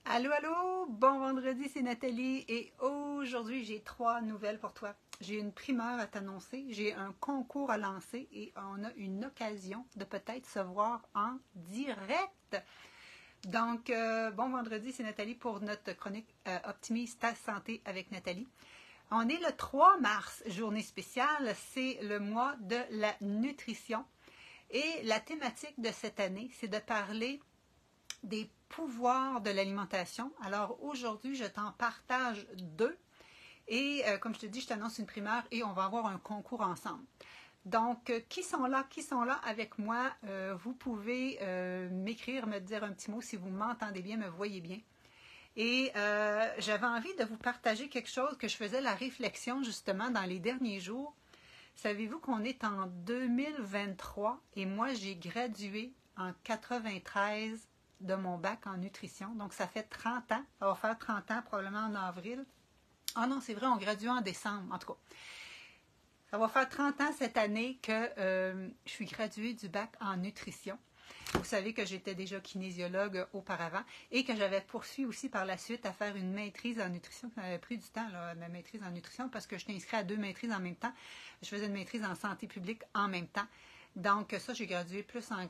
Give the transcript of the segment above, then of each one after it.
Allô, allô, bon vendredi, c'est Nathalie et aujourd'hui j'ai 3 nouvelles pour toi. J'ai une primeur à t'annoncer, j'ai un concours à lancer et on a une occasion de peut-être se voir en direct. Donc, bon vendredi, c'est Nathalie pour notre chronique Optimise ta santé avec Nathalie. On est le 3 mars, journée spéciale, c'est le mois de la nutrition et la thématique de cette année, c'est de parler des pouvoirs de l'alimentation. Alors aujourd'hui, je t'en partage 2 et comme je te dis, je t'annonce une primeur et on va avoir un concours ensemble. Donc, qui sont là? Qui sont là avec moi? Vous pouvez m'écrire, me dire un petit mot si vous m'entendez bien, me voyez bien. Et j'avais envie de vous partager quelque chose que je faisais la réflexion justement dans les derniers jours. Savez-vous qu'on est en 2023 et moi j'ai gradué en 93 de mon bac en nutrition. Donc ça fait 30 ans. Ça va faire 30 ans probablement en avril. Ah non, c'est vrai, on gradue en décembre. En tout cas, ça va faire 30 ans cette année que je suis graduée du bac en nutrition. Vous savez que j'étais déjà kinésiologue auparavant et que j'avais poursuivi aussi par la suite à faire une maîtrise en nutrition. Ça m'avait pris du temps, là, ma maîtrise en nutrition, parce que j'étais inscrite à 2 maîtrises en même temps. Je faisais une maîtrise en santé publique en même temps. Donc ça, j'ai gradué plus en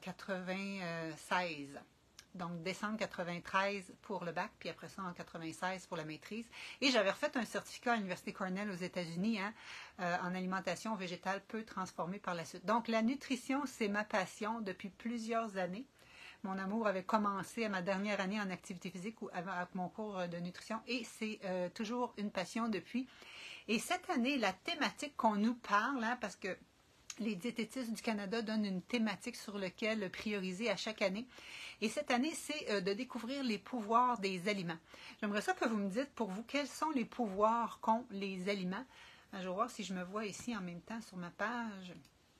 96. Donc décembre 93 pour le bac, puis après ça en 96 pour la maîtrise. Et j'avais refait un certificat à l'Université Cornell aux États-Unis en alimentation végétale peu transformée par la suite. Donc la nutrition, c'est ma passion depuis plusieurs années. Mon amour avait commencé à ma dernière année en activité physique ou avec mon cours de nutrition et c'est toujours une passion depuis. Et cette année, la thématique qu'on nous parle, parce que les diététistes du Canada donnent une thématique sur laquelle prioriser à chaque année. Et cette année, c'est de découvrir les pouvoirs des aliments. J'aimerais ça que vous me dites pour vous, quels sont les pouvoirs qu'ont les aliments. Je vais voir si je me vois ici en même temps sur ma page.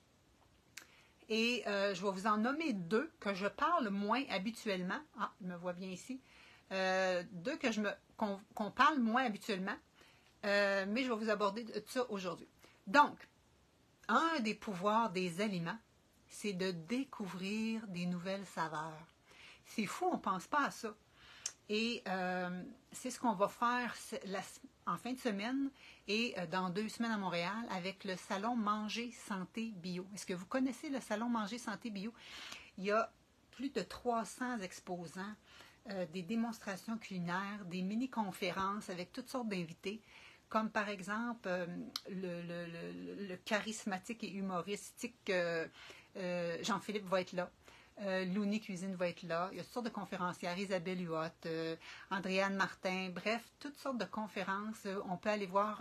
Et je vais vous en nommer 2 que je parle moins habituellement. Ah, je me vois bien ici. 2 qu'on parle moins habituellement. Mais je vais vous aborder ça aujourd'hui. Donc, un des pouvoirs des aliments, c'est de découvrir des nouvelles saveurs. C'est fou, on ne pense pas à ça. Et c'est ce qu'on va faire en fin de semaine et dans 2 semaines à Montréal avec le Salon Manger Santé Bio. Est-ce que vous connaissez le Salon Manger Santé Bio? Il y a plus de 300 exposants, des démonstrations culinaires, des mini-conférences avec toutes sortes d'invités, comme par exemple le charismatique et humoristique Jean-Philippe va être là. Looney Cuisine va être là. Il y a toutes sortes de conférencières, Isabelle Huot, Andréane Martin, bref, toutes sortes de conférences. On peut aller voir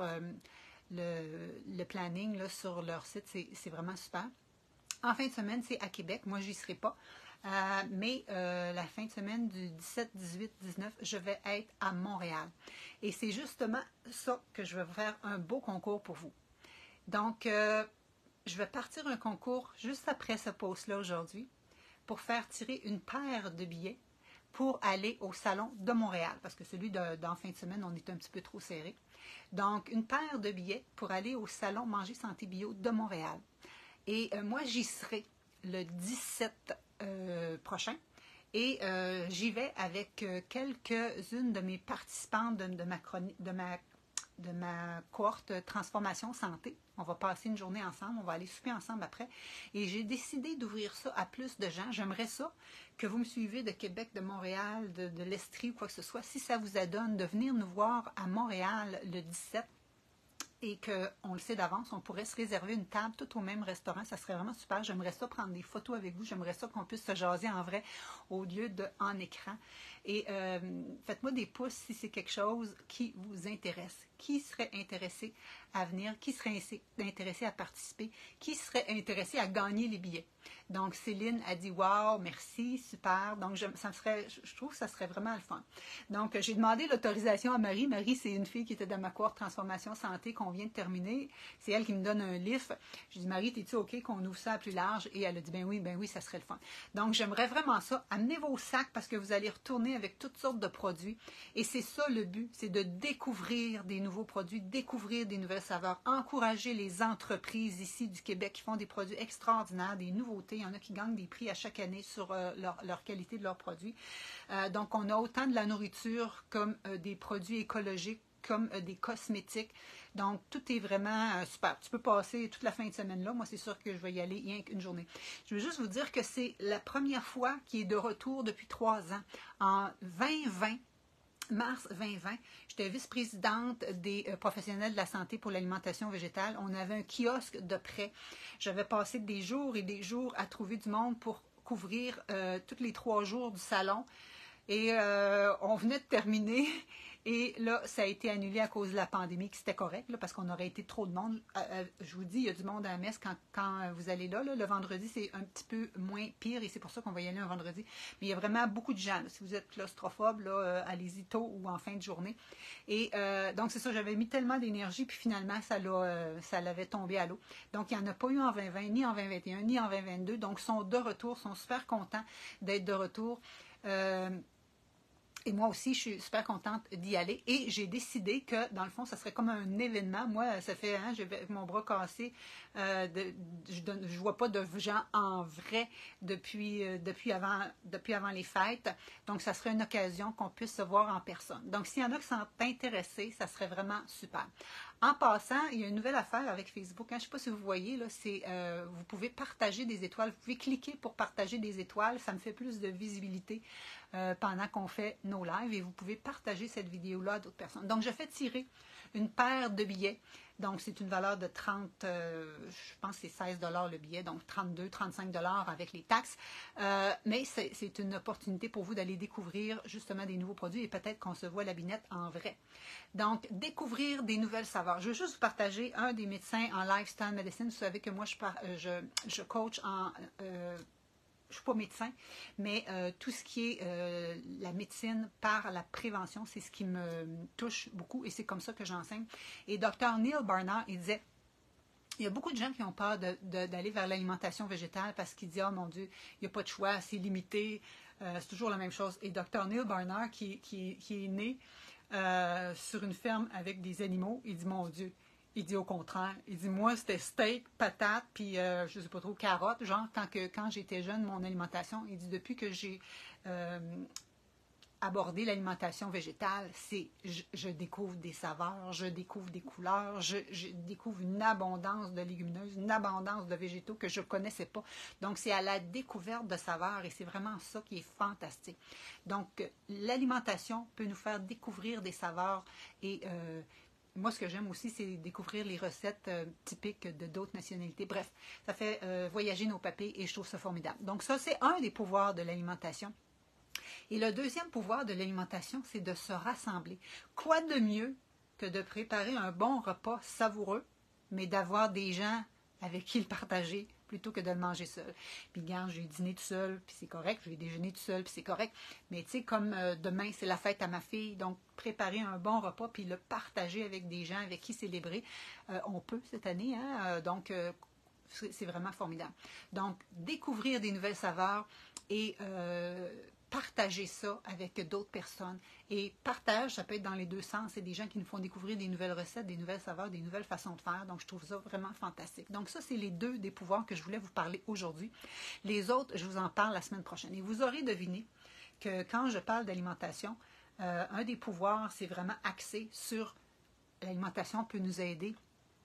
le planning là, sur leur site, c'est vraiment super. En fin de semaine, c'est à Québec. Moi, j'y serai pas. Mais la fin de semaine du 17, 18, 19, je vais être à Montréal. Et c'est justement ça que je vais faire un beau concours pour vous. Donc, je vais partir un concours juste après ce post-là aujourd'hui pour faire tirer une paire de billets pour aller au Salon de Montréal. Parce que celui d'en fin de semaine, on est un petit peu trop serré. Donc, une paire de billets pour aller au Salon Manger Santé Bio de Montréal. Et moi, j'y serai le 17 prochain. Et j'y vais avec quelques-unes de mes participantes de ma cohorte Transformation Santé. On va passer une journée ensemble, on va aller souper ensemble après. Et j'ai décidé d'ouvrir ça à plus de gens. J'aimerais ça que vous me suivez de Québec, de Montréal, de l'Estrie ou quoi que ce soit. Si ça vous adonne de venir nous voir à Montréal le 17, et qu'on le sait d'avance, on pourrait se réserver une table tout au même restaurant. Ça serait vraiment super. J'aimerais ça prendre des photos avec vous. J'aimerais ça qu'on puisse se jaser en vrai au lieu en écran. Et faites-moi des pouces si c'est quelque chose qui vous intéresse. Qui serait intéressé à venir? Qui serait intéressé à participer? Qui serait intéressé à gagner les billets? Donc, Céline a dit « Wow, merci, super ». Donc, je trouve que ça serait vraiment le fun. Donc, j'ai demandé l'autorisation à Marie. Marie, c'est une fille qui était dans ma cohorte Transformation Santé qu'on vient de terminer. C'est elle qui me donne un livre. J'ai dit « Marie, t'es-tu OK qu'on ouvre ça à plus large? » Et elle a dit « Ben oui, ça serait le fun. » Donc, j'aimerais vraiment ça. Amenez vos sacs parce que vous allez retourner avec toutes sortes de produits. Et c'est ça le but, c'est de découvrir des nouveaux produits, découvrir des nouvelles saveurs, encourager les entreprises ici du Québec qui font des produits extraordinaires, des nouveaux nouveautés. Il y en a qui gagnent des prix à chaque année sur leur qualité de leurs produits. Donc, on a autant de la nourriture comme des produits écologiques, comme des cosmétiques. Donc, tout est vraiment super. Tu peux passer toute la fin de semaine là. Moi, c'est sûr que je vais y aller rien qu'une journée. Je veux juste vous dire que c'est la première fois qu'il est de retour depuis 3 ans. En 2020, mars 2020, j'étais vice-présidente des professionnels de la santé pour l'alimentation végétale. On avait un kiosque de prêt. J'avais passé des jours et des jours à trouver du monde pour couvrir tous les 3 jours du salon. Et on venait de terminer. Et là, ça a été annulé à cause de la pandémie, que c'était correct, là, parce qu'on aurait été trop de monde. Je vous dis, il y a du monde à la messe quand vous allez là. Le vendredi, c'est un petit peu moins pire et c'est pour ça qu'on va y aller un vendredi. Mais il y a vraiment beaucoup de gens. Là. Si vous êtes claustrophobe, là, allez-y tôt ou en fin de journée. Et donc, c'est ça, j'avais mis tellement d'énergie, puis finalement, ça l'avait tombé à l'eau. Donc, il n'y en a pas eu en 2020, ni en 2021, ni en 2022. Donc, ils sont de retour, sont super contents d'être de retour. Et moi aussi, je suis super contente d'y aller. Et j'ai décidé que, dans le fond, ça serait comme un événement. Moi, ça fait, j'ai mon bras cassé. Je ne vois pas de gens en vrai depuis avant les fêtes. Donc, ça serait une occasion qu'on puisse se voir en personne. Donc, s'il y en a qui sont intéressés, ça serait vraiment super. En passant, il y a une nouvelle affaire avec Facebook. Je ne sais pas si vous voyez, là, vous pouvez partager des étoiles. Vous pouvez cliquer pour partager des étoiles. Ça me fait plus de visibilité pendant qu'on fait nos lives. Et vous pouvez partager cette vidéo-là à d'autres personnes. Donc, je fais tirer une paire de billets. Donc, c'est une valeur de 30, je pense que c'est 16 $ le billet, donc 32, 35 $ avec les taxes. Mais c'est une opportunité pour vous d'aller découvrir justement des nouveaux produits et peut-être qu'on se voit la binette en vrai. Donc, découvrir des nouvelles saveurs. Je veux juste vous partager un des médecins en lifestyle medicine. Vous savez que moi, je coach en... je ne suis pas médecin, mais tout ce qui est la médecine par la prévention, c'est ce qui me touche beaucoup et c'est comme ça que j'enseigne. Et Dr. Neil Barnard, il disait, il y a beaucoup de gens qui ont peur d'aller vers l'alimentation végétale parce qu'ils disent, oh mon Dieu, il n'y a pas de choix, c'est limité, c'est toujours la même chose. Et Dr. Neil Barnard, qui est né sur une ferme avec des animaux, il dit, mon Dieu, il dit au contraire. Il dit, moi, c'était steak, patates, puis je ne sais pas trop, carottes. Genre, quand j'étais jeune, mon alimentation, il dit, depuis que j'ai abordé l'alimentation végétale, je découvre des saveurs, je découvre des couleurs, je découvre une abondance de légumineuses, une abondance de végétaux que je ne connaissais pas. Donc, c'est à la découverte de saveurs et c'est vraiment ça qui est fantastique. Donc, l'alimentation peut nous faire découvrir des saveurs et moi, ce que j'aime aussi, c'est découvrir les recettes typiques de d'autres nationalités. Bref, ça fait voyager nos papilles et je trouve ça formidable. Donc ça, c'est un des pouvoirs de l'alimentation. Et le deuxième pouvoir de l'alimentation, c'est de se rassembler. Quoi de mieux que de préparer un bon repas savoureux, mais d'avoir des gens avec qui le partager plutôt que de le manger seul. Puis, regarde, j'ai dîné tout seul, puis c'est correct. Je vais déjeuner tout seul, puis c'est correct. Mais tu sais, comme demain, c'est la fête à ma fille, donc préparer un bon repas, puis le partager avec des gens avec qui célébrer, on peut cette année, hein? Donc, c'est vraiment formidable. Donc, découvrir des nouvelles saveurs et partager ça avec d'autres personnes. Et partage, ça peut être dans les deux sens. C'est des gens qui nous font découvrir des nouvelles recettes, des nouvelles saveurs, des nouvelles façons de faire. Donc, je trouve ça vraiment fantastique. Donc, ça, c'est les deux des pouvoirs que je voulais vous parler aujourd'hui. Les autres, je vous en parle la semaine prochaine. Et vous aurez deviné que quand je parle d'alimentation, un des pouvoirs, c'est vraiment axé sur l'alimentation peut nous aider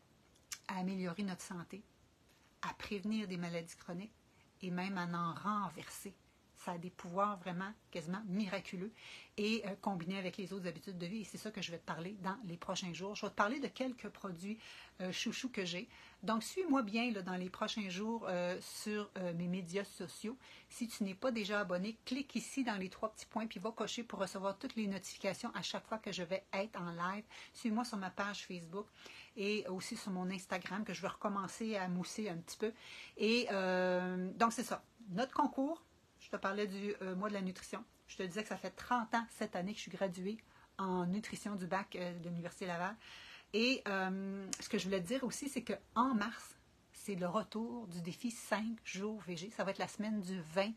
à améliorer notre santé, à prévenir des maladies chroniques et même à en renverser. Ça a des pouvoirs vraiment quasiment miraculeux et combinés avec les autres habitudes de vie. Et c'est ça que je vais te parler dans les prochains jours. Je vais te parler de quelques produits chouchous que j'ai. Donc, suis-moi bien là, dans les prochains jours sur mes médias sociaux. Si tu n'es pas déjà abonné, clique ici dans les 3 petits points puis va cocher pour recevoir toutes les notifications à chaque fois que je vais être en live. Suis-moi sur ma page Facebook et aussi sur mon Instagram que je vais recommencer à mousser un petit peu. Et donc, c'est ça. Notre concours. Je te parlais du mois de la nutrition. Je te disais que ça fait 30 ans cette année que je suis graduée en nutrition du bac de l'Université Laval. Et ce que je voulais te dire aussi, c'est qu'en mars, c'est le retour du défi 5 jours végé. Ça va être la semaine du 20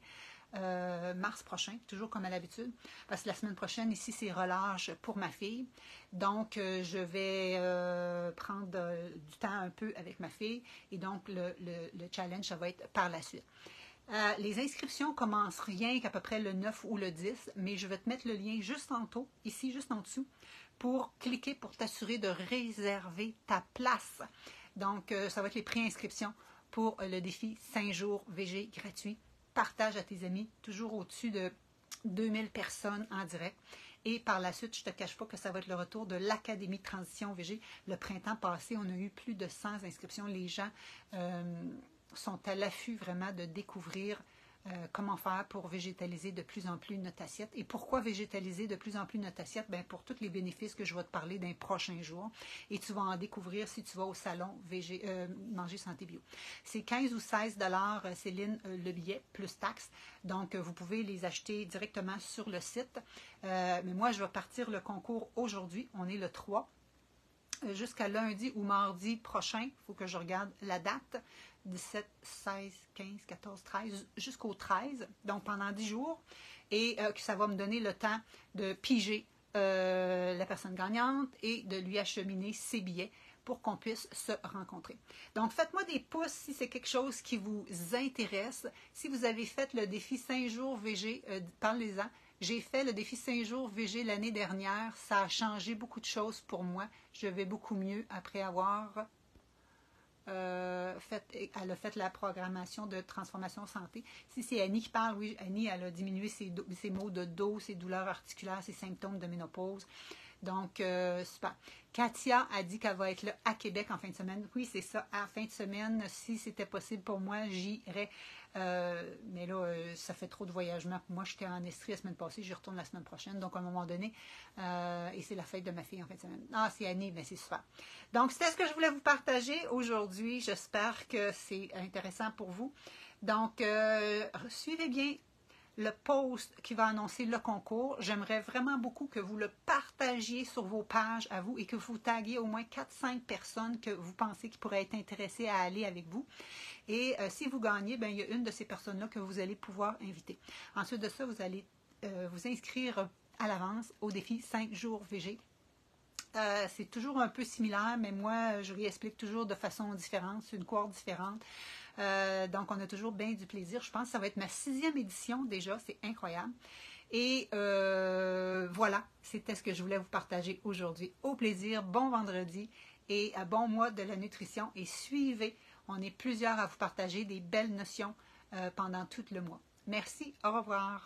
mars prochain, toujours comme à l'habitude, parce que la semaine prochaine, ici, c'est relâche pour ma fille. Donc, je vais prendre du temps un peu avec ma fille et donc le challenge, ça va être par la suite. Les inscriptions commencent rien qu'à peu près le 9 ou le 10, mais je vais te mettre le lien juste en haut, ici, juste en dessous, pour cliquer pour t'assurer de réserver ta place. Donc, ça va être les pré-inscriptions pour le défi 5 jours VG gratuit. Partage à tes amis, toujours au-dessus de 2000 personnes en direct. Et par la suite, je ne te cache pas que ça va être le retour de l'Académie Transition VG. Le printemps passé, on a eu plus de 100 inscriptions. Les gens sont à l'affût vraiment de découvrir comment faire pour végétaliser de plus en plus notre assiette. Et pourquoi végétaliser de plus en plus notre assiette? Bien, pour tous les bénéfices que je vais te parler dans les prochains jours. Et tu vas en découvrir si tu vas au salon Manger Santé Bio. C'est 15 ou 16 $, Céline, le billet, plus taxes. Donc, vous pouvez les acheter directement sur le site. Mais moi, je vais partir le concours aujourd'hui. On est le 3. Jusqu'à lundi ou mardi prochain, il faut que je regarde la date. 17, 16, 15, 14, 13, jusqu'au 13, donc pendant 10 jours, et que ça va me donner le temps de piger la personne gagnante et de lui acheminer ses billets pour qu'on puisse se rencontrer. Donc, faites-moi des pouces si c'est quelque chose qui vous intéresse. Si vous avez fait le défi 5 jours VG, parlez-en. J'ai fait le défi 5 jours VG l'année dernière. Ça a changé beaucoup de choses pour moi. Je vais beaucoup mieux après avoir... elle a fait la programmation de transformation santé. Si c'est Annie qui parle, oui, Annie, elle a diminué ses maux de dos, ses douleurs articulaires, ses symptômes de ménopause. Donc, super. Katia a dit qu'elle va être là à Québec en fin de semaine. Oui, c'est ça, à fin de semaine. Si c'était possible pour moi, j'irais. Mais là, ça fait trop de voyagement. Moi, j'étais en Estrie la semaine passée, j'y retourne la semaine prochaine. Donc, à un moment donné, et c'est la fête de ma fille en fin de semaine. Ah, c'est Annie, mais c'est super. Donc, c'était ce que je voulais vous partager aujourd'hui. J'espère que c'est intéressant pour vous. Donc, suivez bien le post qui va annoncer le concours. J'aimerais vraiment beaucoup que vous le partagiez sur vos pages à vous et que vous taguiez au moins 4-5 personnes que vous pensez qui pourraient être intéressées à aller avec vous. Et si vous gagnez, bien, il y a une de ces personnes-là que vous allez pouvoir inviter. Ensuite de ça, vous allez vous inscrire à l'avance au défi 5 jours VG. C'est toujours un peu similaire, mais moi, je réexplique toujours de façon différente. C'est une cohorte différente. Donc, on a toujours bien du plaisir. Je pense que ça va être ma 6e édition déjà. C'est incroyable. Et voilà, c'était ce que je voulais vous partager aujourd'hui. Au plaisir, bon vendredi et bon mois de la nutrition. Et suivez, on est plusieurs à vous partager des belles notions pendant tout le mois. Merci, au revoir.